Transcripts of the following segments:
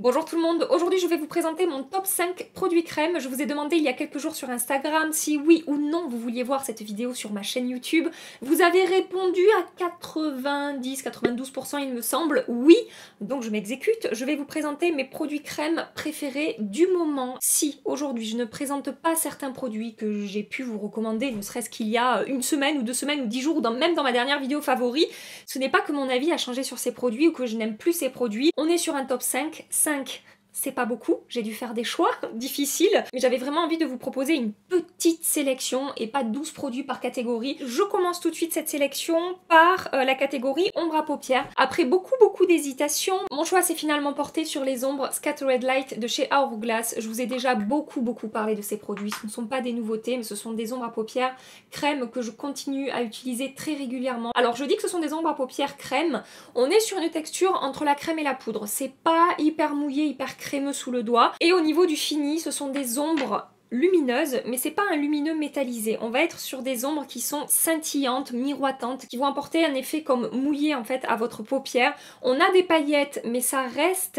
Bonjour tout le monde, aujourd'hui je vais vous présenter mon top 5 produits crème. Je vous ai demandé il y a quelques jours sur Instagram si oui ou non vous vouliez voir cette vidéo sur ma chaîne YouTube. Vous avez répondu à 90-92% il me semble, oui, donc je m'exécute. Je vais vous présenter mes produits crème préférés du moment. Si aujourd'hui je ne présente pas certains produits que j'ai pu vous recommander, ne serait-ce qu'il y a une semaine ou 2 semaines ou 10 jours, ou même dans ma dernière vidéo favori, ce n'est pas que mon avis a changé sur ces produits ou que je n'aime plus ces produits. On est sur un top 5. C'est pas beaucoup, j'ai dû faire des choix difficiles, mais j'avais vraiment envie de vous proposer une petite sélection et pas 12 produits par catégorie. Je commence tout de suite cette sélection par la catégorie ombre à paupières. Après beaucoup d'hésitation, mon choix s'est finalement porté sur les ombres Scattered Light de chez Hourglass. Je vous ai déjà beaucoup parlé de ces produits, ce ne sont pas des nouveautés, mais ce sont des ombres à paupières crème que je continue à utiliser très régulièrement. Alors je dis que ce sont des ombres à paupières crème, on est sur une texture entre la crème et la poudre, c'est pas hyper mouillé, hyper crémeux sous le doigt. Et au niveau du fini, ce sont des ombres lumineuses, mais c'est pas un lumineux métallisé. On va être sur des ombres qui sont scintillantes, miroitantes, qui vont apporter un effet comme mouillé en fait à votre paupière. On a des paillettes, mais ça reste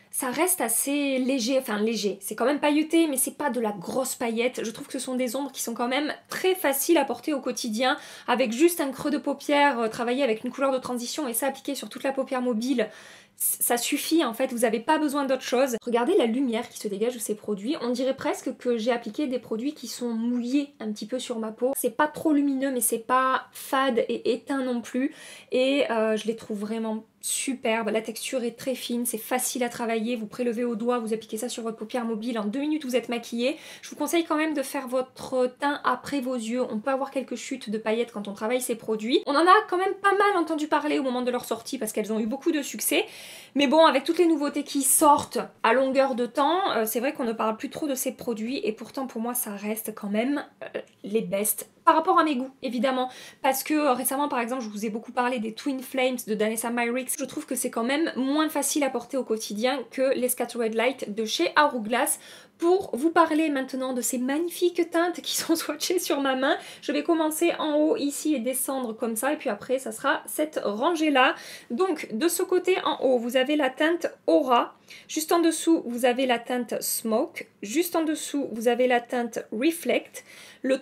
assez léger, enfin léger, c'est quand même pailleté mais c'est pas de la grosse paillette. Je trouve que ce sont des ombres qui sont quand même très faciles à porter au quotidien, avec juste un creux de paupière, travailler avec une couleur de transition et ça appliquer sur toute la paupière mobile. Ça suffit en fait, vous n'avez pas besoin d'autre chose. Regardez la lumière qui se dégage de ces produits, on dirait presque que j'ai appliqué des produits qui sont mouillés un petit peu sur ma peau. C'est pas trop lumineux mais c'est pas fade et éteint non plus et je les trouve vraiment superbe, la texture est très fine, c'est facile à travailler, vous prélevez au doigt, vous appliquez ça sur votre paupière mobile, en 2 minutes vous êtes maquillé. Je vous conseille quand même de faire votre teint après vos yeux, on peut avoir quelques chutes de paillettes quand on travaille ces produits. On en a quand même pas mal entendu parler au moment de leur sortie parce qu'elles ont eu beaucoup de succès, mais bon, avec toutes les nouveautés qui sortent à longueur de temps, c'est vrai qu'on ne parle plus trop de ces produits et pourtant pour moi ça reste quand même les best. Par rapport à mes goûts, évidemment, parce que récemment par exemple je vous ai beaucoup parlé des Twin Flames de Danessa Myricks. Je trouve que c'est quand même moins facile à porter au quotidien que les Scattered Light de chez Hourglass. Pour vous parler maintenant de ces magnifiques teintes qui sont swatchées sur ma main, je vais commencer en haut ici et descendre comme ça et puis après ça sera cette rangée là. Donc de ce côté en haut vous avez la teinte Aura, juste en dessous vous avez la teinte Smoke, juste en dessous vous avez la teinte Reflect. Le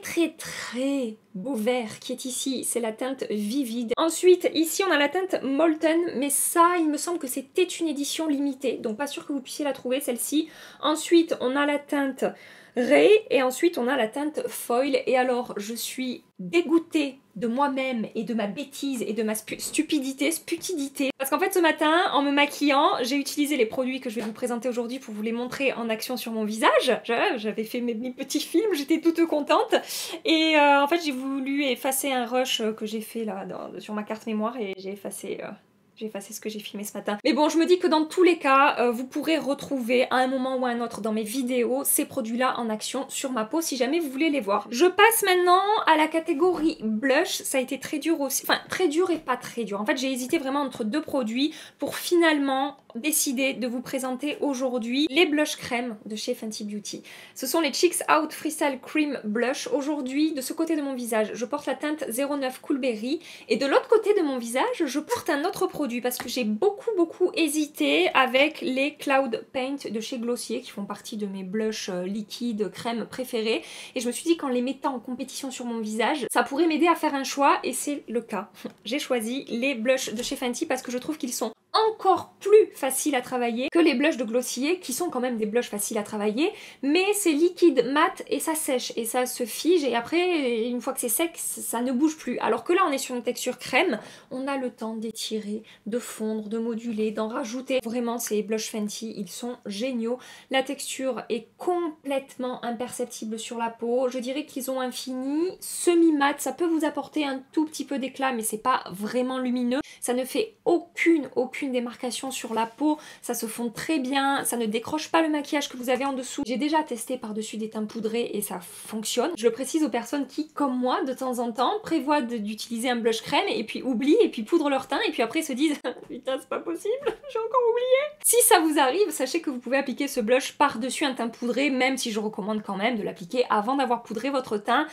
très beau vert qui est ici, c'est la teinte Vivid. Ensuite, ici on a la teinte Molten, mais ça, il me semble que c'était une édition limitée, donc pas sûr que vous puissiez la trouver celle-ci. Ensuite, on a la teinte Ray, et ensuite on a la teinte Foil. Et alors, je suis dégoûtée de moi-même et de ma bêtise et de ma stupidité, parce qu'en fait ce matin, en me maquillant, j'ai utilisé les produits que je vais vous présenter aujourd'hui pour vous les montrer en action sur mon visage. J'avais fait mes petits films, j'étais toute contente et en fait j'ai voulu effacer un rush que j'ai fait là sur ma carte mémoire et j'ai effacé ce que j'ai filmé ce matin. Mais bon, je me dis que dans tous les cas, vous pourrez retrouver à un moment ou à un autre dans mes vidéos ces produits-là en action sur ma peau si jamais vous voulez les voir. Je passe maintenant à la catégorie blush. Ça a été très dur aussi. Enfin, très dur et pas très dur. En fait, j'ai hésité vraiment entre 2 produits pour finalement décider de vous présenter aujourd'hui les blush crème de chez Fenty Beauty. Ce sont les Cheeks Out Freestyle Cream Blush. Aujourd'hui, de ce côté de mon visage, je porte la teinte 09 Coolberry et de l'autre côté de mon visage, je porte un autre produit parce que j'ai beaucoup hésité avec les Cloud Paint de chez Glossier qui font partie de mes blushs liquides crème préférés et je me suis dit qu'en les mettant en compétition sur mon visage, ça pourrait m'aider à faire un choix et c'est le cas. J'ai choisi les blushs de chez Fenty parce que je trouve qu'ils sont encore plus facile à travailler que les blushs de Glossier qui sont quand même des blushs faciles à travailler, mais c'est liquide mat et ça sèche et ça se fige et après une fois que c'est sec ça ne bouge plus, alors que là on est sur une texture crème, on a le temps d'étirer, de fondre, de moduler, d'en rajouter. Vraiment ces blushs Fenty ils sont géniaux, la texture est complètement imperceptible sur la peau, je dirais qu'ils ont un fini semi-mat, ça peut vous apporter un tout petit peu d'éclat mais c'est pas vraiment lumineux, ça ne fait aucune démarcation sur la peau, ça se fond très bien, ça ne décroche pas le maquillage que vous avez en dessous. J'ai déjà testé par-dessus des teints poudrés et ça fonctionne. Je le précise aux personnes qui, comme moi, de temps en temps, prévoient d'utiliser un blush crème et puis oublient et puis poudrent leur teint et puis après se disent putain c'est pas possible, j'ai encore oublié. Si ça vous arrive, sachez que vous pouvez appliquer ce blush par-dessus un teint poudré, même si je recommande quand même de l'appliquer avant d'avoir poudré votre teint.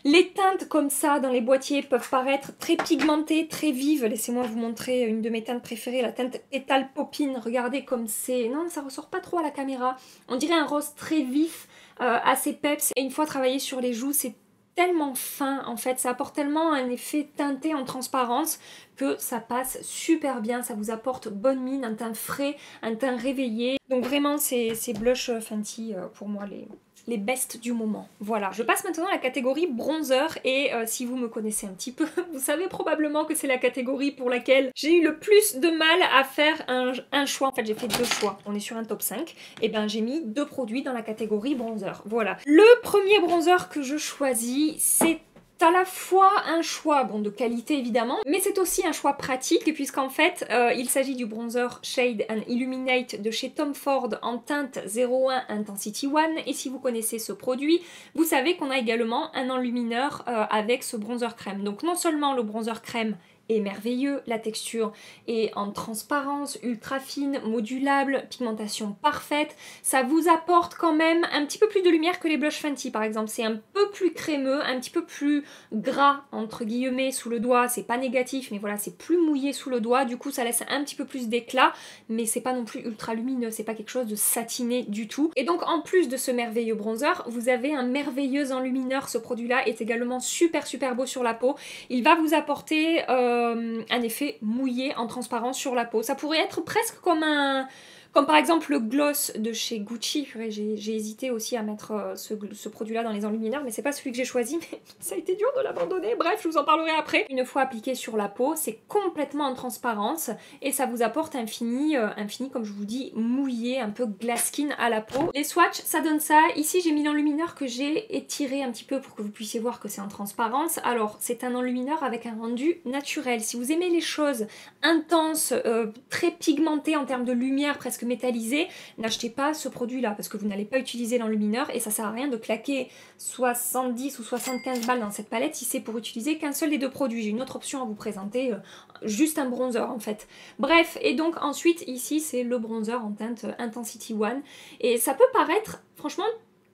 Les teintes comme ça dans les boîtiers peuvent paraître très pigmentées, très vives. Laissez-moi vous montrer une de mes teintes préférées, la teinte Petal Poppin. Regardez comme c'est... Non, ça ressort pas trop à la caméra. On dirait un rose très vif, assez peps. Et une fois travaillé sur les joues, c'est tellement fin en fait, ça apporte tellement un effet teinté en transparence que ça passe super bien, ça vous apporte bonne mine, un teint frais, un teint réveillé. Donc vraiment ces blush Fenty pour moi les best du moment. Voilà, je passe maintenant à la catégorie bronzer et si vous me connaissez un petit peu, vous savez probablement que c'est la catégorie pour laquelle j'ai eu le plus de mal à faire un choix. En fait, j'ai fait deux choix. On est sur un top 5. Et bien, j'ai mis deux produits dans la catégorie bronzer. Voilà. Le premier bronzer que je choisis, c'est à la fois un choix bon, de qualité évidemment, mais c'est aussi un choix pratique puisqu'en fait il s'agit du bronzer Shade and Illuminate de chez Tom Ford en teinte 01 Intensity One, et si vous connaissez ce produit, vous savez qu'on a également un enlumineur avec ce bronzer crème. Donc non seulement le bronzer crème est merveilleux, la texture est en transparence, ultra fine, modulable, pigmentation parfaite, ça vous apporte quand même un petit peu plus de lumière que les blush Fenty par exemple, c'est un peu plus crémeux, un petit peu plus gras entre guillemets sous le doigt, c'est pas négatif mais voilà c'est plus mouillé sous le doigt, du coup ça laisse un petit peu plus d'éclat mais c'est pas non plus ultra lumineux, c'est pas quelque chose de satiné du tout. Et donc en plus de ce merveilleux bronzer, vous avez un merveilleux enlumineur, ce produit là est également super beau sur la peau, il va vous apporter un effet mouillé en transparence sur la peau. Ça pourrait être presque comme par exemple le gloss de chez Gucci. J'ai hésité aussi à mettre ce produit-là dans les enlumineurs, mais c'est pas celui que j'ai choisi, mais ça a été dur de l'abandonner. Bref, je vous en parlerai après. Une fois appliqué sur la peau, c'est complètement en transparence et ça vous apporte un fini, comme je vous dis, mouillé, un peu glass skin à la peau. Les swatchs, ça donne ça. Ici, j'ai mis l'enlumineur que j'ai étiré un petit peu pour que vous puissiez voir que c'est en transparence. Alors, c'est un enlumineur avec un rendu naturel. Si vous aimez les choses intenses, très pigmentées en termes de lumière, presque métallisé, n'achetez pas ce produit là parce que vous n'allez pas utiliser l'enlumineur et ça sert à rien de claquer 70 ou 75 balles dans cette palette si c'est pour utiliser qu'un seul des deux produits. J'ai une autre option à vous présenter, juste un bronzer en fait. Bref, et donc ensuite ici c'est le bronzer en teinte Intensity One et ça peut paraître franchement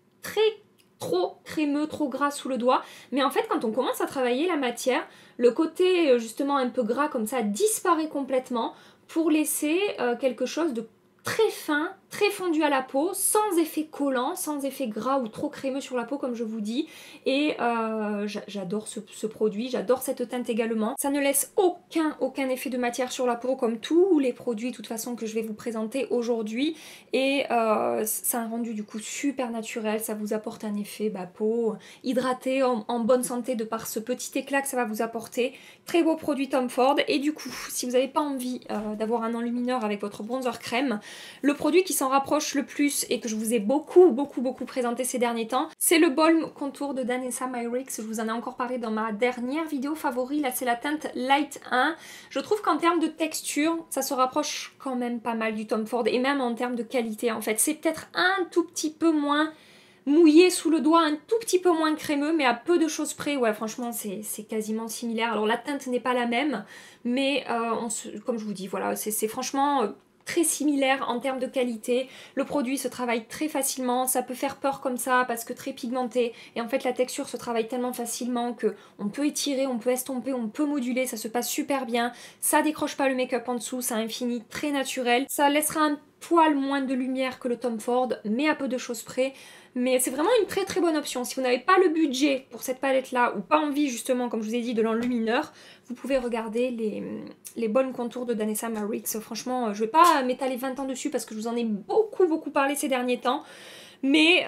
trop crémeux, trop gras sous le doigt, mais en fait quand on commence à travailler la matière, le côté justement un peu gras comme ça disparaît complètement pour laisser quelque chose de très fin, très fondu à la peau, sans effet collant, sans effet gras ou trop crémeux sur la peau comme je vous dis. Et j'adore ce produit, j'adore cette teinte également. Ça ne laisse aucun effet de matière sur la peau comme tous les produits de toute façon que je vais vous présenter aujourd'hui. Et ça a un rendu du coup super naturel, ça vous apporte un effet peau hydratée, en bonne santé de par ce petit éclat que ça va vous apporter. Très beau produit Tom Ford. Et du coup, si vous n'avez pas envie d'avoir un enlumineur avec votre bronzer crème, le produit qui s'en rapproche le plus et que je vous ai beaucoup présenté ces derniers temps, c'est le Balm Contour de Danessa Myricks. Je vous en ai encore parlé dans ma dernière vidéo favori, là c'est la teinte Light 1. Je trouve qu'en termes de texture, ça se rapproche quand même pas mal du Tom Ford et même en termes de qualité en fait. C'est peut-être un tout petit peu moins mouillé sous le doigt, un tout petit peu moins crémeux, mais à peu de choses près, ouais franchement c'est quasiment similaire. Alors la teinte n'est pas la même, mais comme je vous dis, voilà, c'est franchement très similaire en termes de qualité. Le produit se travaille très facilement, ça peut faire peur comme ça parce que très pigmenté, et en fait la texture se travaille tellement facilement que on peut étirer, on peut estomper, on peut moduler, ça se passe super bien, ça décroche pas le make-up en dessous, ça a un fini très naturel, ça laissera un poil moins de lumière que le Tom Ford, mais à peu de choses près. Mais c'est vraiment une très bonne option. Si vous n'avez pas le budget pour cette palette là, ou pas envie justement, comme je vous ai dit, de l'enlumineur, vous pouvez regarder les Balm Contour de Danessa Myricks. Franchement, je vais pas m'étaler 20 ans dessus parce que je vous en ai beaucoup parlé ces derniers temps. Mais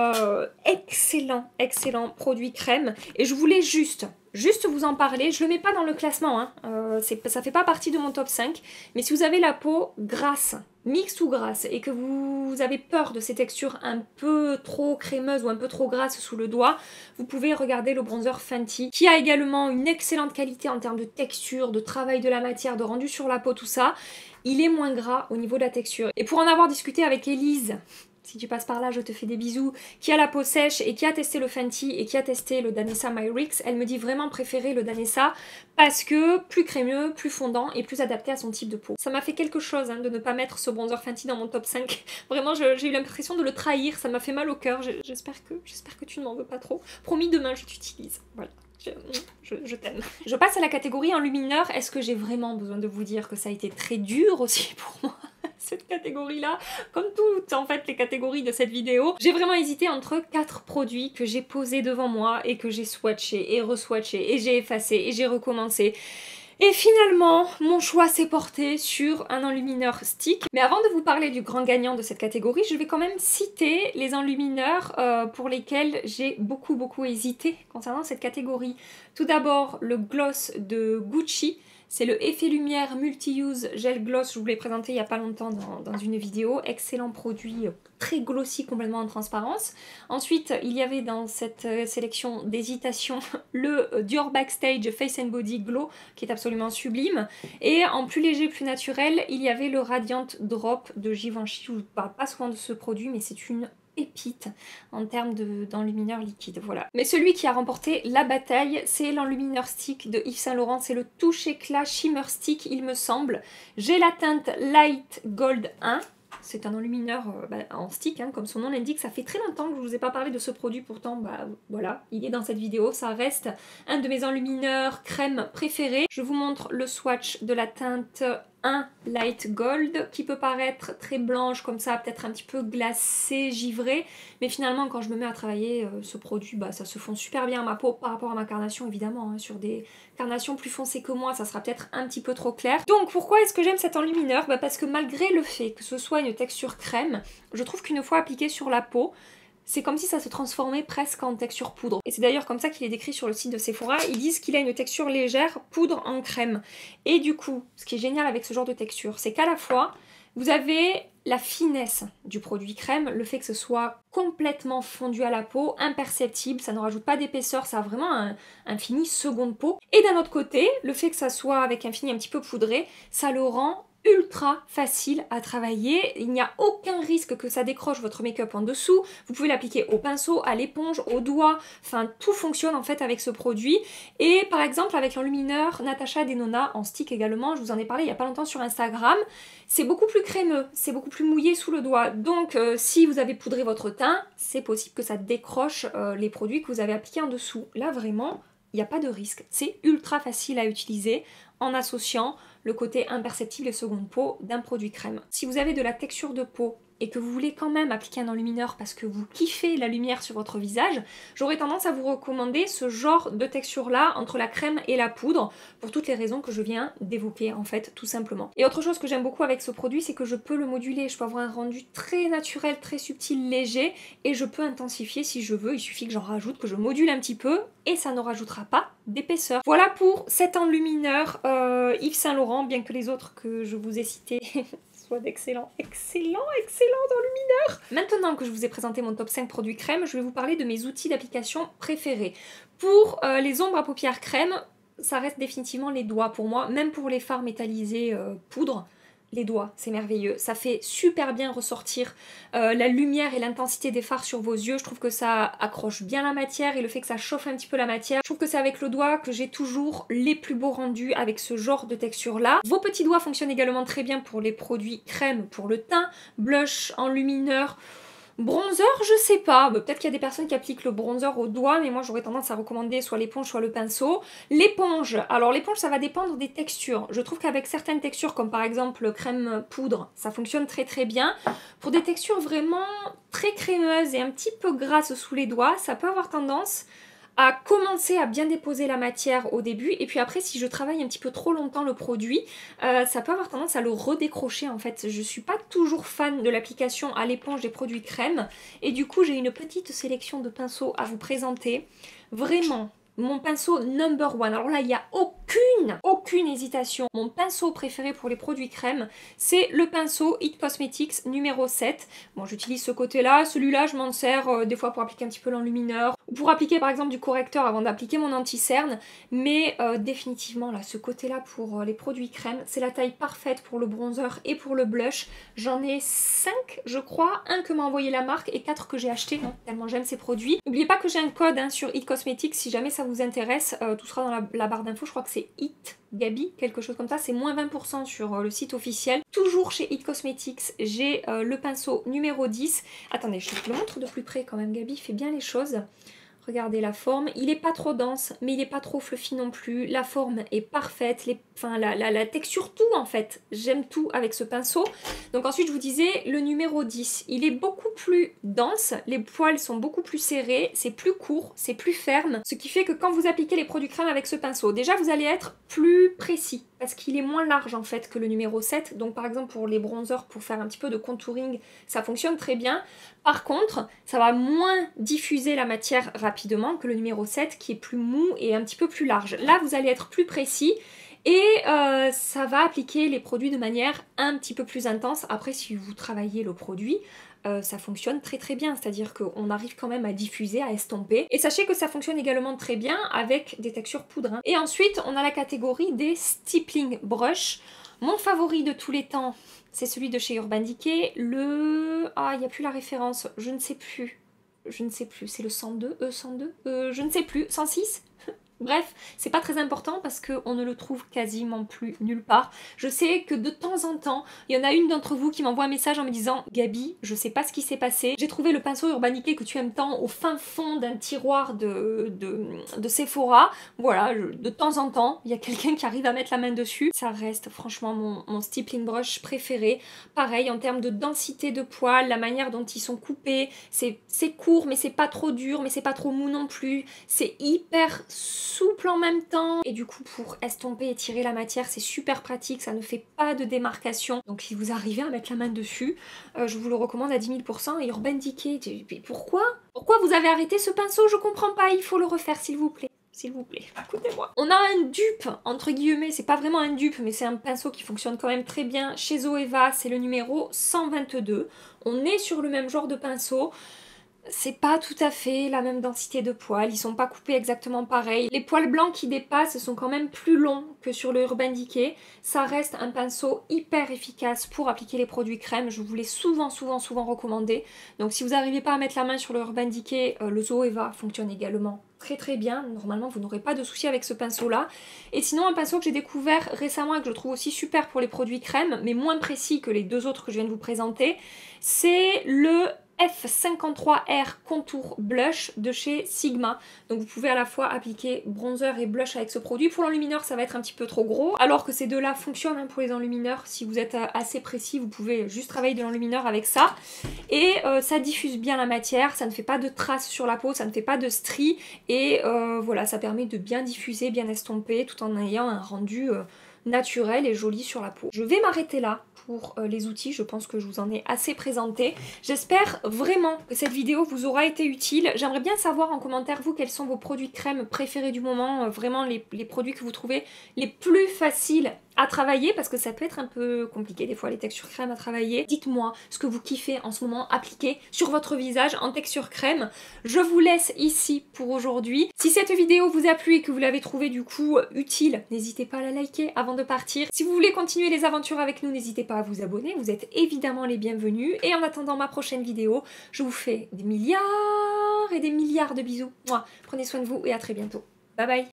excellent produit crème. Et je voulais juste vous en parler. Je le mets pas dans le classement, hein. Ça fait pas partie de mon top 5. Mais si vous avez la peau grasse, mixte ou grasse, et que vous avez peur de ces textures un peu trop crémeuses ou un peu trop grasses sous le doigt, vous pouvez regarder le bronzer Fenty, qui a également une excellente qualité en termes de texture, de travail de la matière, de rendu sur la peau, tout ça. Il est moins gras au niveau de la texture. Et pour en avoir discuté avec Elise, si tu passes par là, je te fais des bisous, qui a la peau sèche et qui a testé le Fenty et qui a testé le Danessa My Rix, elle me dit vraiment préférer le Danessa parce que plus crémeux, plus fondant et plus adapté à son type de peau. Ça m'a fait quelque chose hein, de ne pas mettre ce bronzer Fenty dans mon top 5. Vraiment, j'ai eu l'impression de le trahir, ça m'a fait mal au cœur. J'espère que tu ne m'en veux pas trop. Promis, demain, je t'utilise. Voilà. Je t'aime. Je passe à la catégorie enlumineur. Est-ce que j'ai vraiment besoin de vous dire que ça a été très dur aussi pour moi cette catégorie-là, comme toutes en fait les catégories de cette vidéo. J'ai vraiment hésité entre 4 produits que j'ai posés devant moi et que j'ai swatché et re-swatché et j'ai effacé et j'ai recommencé. Et finalement, mon choix s'est porté sur un enlumineur stick. Mais avant de vous parler du grand gagnant de cette catégorie, je vais quand même citer les enlumineurs pour lesquels j'ai beaucoup hésité concernant cette catégorie. Tout d'abord, le gloss de Gucci. C'est le Effet Lumière Multi-Use Gel Gloss, je vous l'ai présenté il n'y a pas longtemps dans une vidéo. Excellent produit, très glossy, complètement en transparence. Ensuite, il y avait dans cette sélection d'hésitation le Dior Backstage Face and Body Glow, qui est absolument sublime. Et en plus léger, plus naturel, il y avait le Radiant Drop de Givenchy. Je ne vous parle pas souvent de ce produit, mais c'est une pépite en termes d'enlumineur liquide, voilà. Mais celui qui a remporté la bataille, c'est l'enlumineur stick de Yves Saint Laurent, c'est le Touche Éclat Shimmer Stick, il me semble. J'ai la teinte Light Gold 1, c'est un enlumineur en stick, hein, comme son nom l'indique. Ça fait très longtemps que je vous ai pas parlé de ce produit, pourtant voilà, il est dans cette vidéo. Ça reste un de mes enlumineurs crème préférés. Je vous montre le swatch de la teinte 1 Light Gold qui peut paraître très blanche comme ça, peut-être un petit peu glacée, givrée, mais finalement quand je me mets à travailler ce produit, ça se fond super bien à ma peau par rapport à ma carnation évidemment, hein. Sur des carnations plus foncées que moi, ça sera peut-être un petit peu trop clair. Donc pourquoi est-ce que j'aime cet enlumineur? Parce que malgré le fait que ce soit une texture crème, je trouve qu'une fois appliqué sur la peau, c'est comme si ça se transformait presque en texture poudre. Et c'est d'ailleurs comme ça qu'il est décrit sur le site de Sephora. Ils disent qu'il a une texture légère, poudre en crème. Et du coup, ce qui est génial avec ce genre de texture, c'est qu'à la fois, vous avez la finesse du produit crème, le fait que ce soit complètement fondu à la peau, imperceptible, ça ne rajoute pas d'épaisseur, ça a vraiment un fini seconde peau. Et d'un autre côté, le fait que ça soit avec un fini un petit peu poudré, ça le rend ultra facile à travailler, il n'y a aucun risque que ça décroche votre make-up en dessous, vous pouvez l'appliquer au pinceau, à l'éponge, au doigt, enfin tout fonctionne en fait avec ce produit. Et par exemple avec l'enlumineur Natasha Denona en stick également, je vous en ai parlé il n'y a pas longtemps sur Instagram, c'est beaucoup plus crémeux, c'est beaucoup plus mouillé sous le doigt, donc si vous avez poudré votre teint, c'est possible que ça décroche les produits que vous avez appliqués en dessous. Là vraiment, il n'y a pas de risque, c'est ultra facile à utiliser en associant le côté imperceptible et seconde peau d'un produit crème. Si vous avez de la texture de peau et que vous voulez quand même appliquer un enlumineur parce que vous kiffez la lumière sur votre visage, j'aurais tendance à vous recommander ce genre de texture là entre la crème et la poudre pour toutes les raisons que je viens d'évoquer en fait tout simplement. Et autre chose que j'aime beaucoup avec ce produit, c'est que je peux le moduler, je peux avoir un rendu très naturel, très subtil, léger et je peux intensifier si je veux, il suffit que j'en rajoute, que je module un petit peu et ça ne rajoutera pas d'épaisseur. Voilà pour cet enlumineur Yves Saint Laurent, bien que les autres que je vous ai cités soit d'excellents enlumineurs. Maintenant que je vous ai présenté mon top 5 produits crème, je vais vous parler de mes outils d'application préférés. Pour les ombres à paupières crème, ça reste définitivement les doigts pour moi, même pour les fards métallisés poudre. Les doigts, c'est merveilleux. Ça fait super bien ressortir la lumière et l'intensité des fards sur vos yeux. Je trouve que ça accroche bien la matière et le fait que ça chauffe un petit peu la matière. Je trouve que c'est avec le doigt que j'ai toujours les plus beaux rendus avec ce genre de texture-là. Vos petits doigts fonctionnent également très bien pour les produits crème pour le teint, blush, enlumineur. Bronzer, je sais pas, peut-être qu'il y a des personnes qui appliquent le bronzer au doigt, mais moi j'aurais tendance à recommander soit l'éponge, soit le pinceau. L'éponge, alors l'éponge ça va dépendre des textures. Je trouve qu'avec certaines textures, comme par exemple crème poudre, ça fonctionne très bien. Pour des textures vraiment très crémeuses et un petit peu grasses sous les doigts, ça peut avoir tendance à commencer à bien déposer la matière au début et puis après si je travaille un petit peu trop longtemps le produit ça peut avoir tendance à le redécrocher en fait. Je suis pas toujours fan de l'application à l'éponge des produits crème et du coup j'ai une petite sélection de pinceaux à vous présenter. Vraiment mon pinceau number one, alors là il n'y a aucune hésitation. Mon pinceau préféré pour les produits crème, c'est le pinceau It Cosmetics numéro 7. Bon, j'utilise ce côté-là. Celui-là, je m'en sers des fois pour appliquer un petit peu l'enlumineur ou pour appliquer par exemple du correcteur avant d'appliquer mon anti-cerne. Mais définitivement, là, ce côté-là pour les produits crème, c'est la taille parfaite pour le bronzer et pour le blush. J'en ai 5, je crois. Un que m'a envoyé la marque et 4 que j'ai acheté, tellement j'aime ces produits. N'oubliez pas que j'ai un code sur It Cosmetics si jamais ça vous intéresse. Tout sera dans la barre d'infos. Je crois que c'est It Gabi, quelque chose comme ça. C'est moins 20% sur le site officiel. Toujours chez It Cosmetics, j'ai le pinceau numéro 10. Attendez, je te le montre de plus près quand même. Gabi fait bien les choses. Regardez la forme, il n'est pas trop dense, mais il n'est pas trop fluffy non plus. La forme est parfaite, la texture, tout en fait. J'aime tout avec ce pinceau. Donc ensuite, je vous disais, le numéro 10, il est beaucoup plus dense. Les poils sont beaucoup plus serrés, c'est plus court, c'est plus ferme. Ce qui fait que quand vous appliquez les produits crème avec ce pinceau, déjà vous allez être plus précis. Parce qu'il est moins large en fait que le numéro 7. Donc par exemple pour les bronzers, pour faire un petit peu de contouring, ça fonctionne très bien. Par contre, ça va moins diffuser la matière rapidement que le numéro 7 qui est plus mou et un petit peu plus large. Là, vous allez être plus précis et ça va appliquer les produits de manière un petit peu plus intense. Après, si vous travaillez le produit, ça fonctionne très très bien, c'est-à-dire qu'on arrive quand même à diffuser, à estomper. Et sachez que ça fonctionne également très bien avec des textures poudre. Et ensuite, on a la catégorie des stippling brush. Mon favori de tous les temps, c'est celui de chez Urban Decay, le... Ah, il n'y a plus la référence, je ne sais plus. Je ne sais plus, c'est le 102, E102, je ne sais plus, 106. Bref, c'est pas très important parce qu'on ne le trouve quasiment plus nulle part. Je sais que de temps en temps, il y en a une d'entre vous qui m'envoie un message en me disant « Gabi, je sais pas ce qui s'est passé. J'ai trouvé le pinceau Urban Decay que tu aimes tant au fin fond d'un tiroir de Sephora. » Voilà, de temps en temps, il y a quelqu'un qui arrive à mettre la main dessus. Ça reste franchement mon stippling brush préféré. Pareil, en termes de densité de poils, la manière dont ils sont coupés, c'est court mais c'est pas trop dur, mais c'est pas trop mou non plus. C'est hyper souple en même temps et du coup pour estomper et tirer la matière c'est super pratique, ça ne fait pas de démarcation. Donc si vous arrivez à mettre la main dessus, je vous le recommande à 10 000%. Et Urban Decay, pourquoi vous avez arrêté ce pinceau? Je comprends pas, il faut le refaire s'il vous plaît. S'il vous plaît, écoutez-moi. On a un dupe, entre guillemets, c'est pas vraiment un dupe, mais c'est un pinceau qui fonctionne quand même très bien chez Zoeva, c'est le numéro 122. On est sur le même genre de pinceau. C'est pas tout à fait la même densité de poils, ils sont pas coupés exactement pareil. Les poils blancs qui dépassent sont quand même plus longs que sur le Urban Decay. Ça reste un pinceau hyper efficace pour appliquer les produits crème, je vous l'ai souvent recommandé. Donc si vous n'arrivez pas à mettre la main sur le Urban Decay, le Zoeva fonctionne également très très bien. Normalement vous n'aurez pas de soucis avec ce pinceau là. Et sinon un pinceau que j'ai découvert récemment et que je trouve aussi super pour les produits crème, mais moins précis que les deux autres que je viens de vous présenter, c'est le F53R Contour Blush de chez Sigma. Donc vous pouvez à la fois appliquer bronzer et blush avec ce produit. Pour l'enlumineur ça va être un petit peu trop gros, alors que ces deux là fonctionnent pour les enlumineurs. Si vous êtes assez précis vous pouvez juste travailler de l'enlumineur avec ça. Et ça diffuse bien la matière, ça ne fait pas de traces sur la peau, ça ne fait pas de stries. Et voilà, ça permet de bien diffuser, bien estomper tout en ayant un rendu naturel et joli sur la peau. Je vais m'arrêter là pour les outils, je pense que je vous en ai assez présenté. J'espère vraiment que cette vidéo vous aura été utile. J'aimerais bien savoir en commentaire, vous, quels sont vos produits crème préférés du moment, vraiment les produits que vous trouvez les plus faciles à travailler, parce que ça peut être un peu compliqué des fois les textures crème à travailler. Dites-moi ce que vous kiffez en ce moment appliquer sur votre visage en texture crème. Je vous laisse ici pour aujourd'hui. Si cette vidéo vous a plu et que vous l'avez trouvée du coup utile, n'hésitez pas à la liker avant de partir. Si vous voulez continuer les aventures avec nous, n'hésitez pas à vous abonner, vous êtes évidemment les bienvenus. Et en attendant ma prochaine vidéo, je vous fais des milliards et des milliards de bisous. Prenez soin de vous et à très bientôt. Bye bye.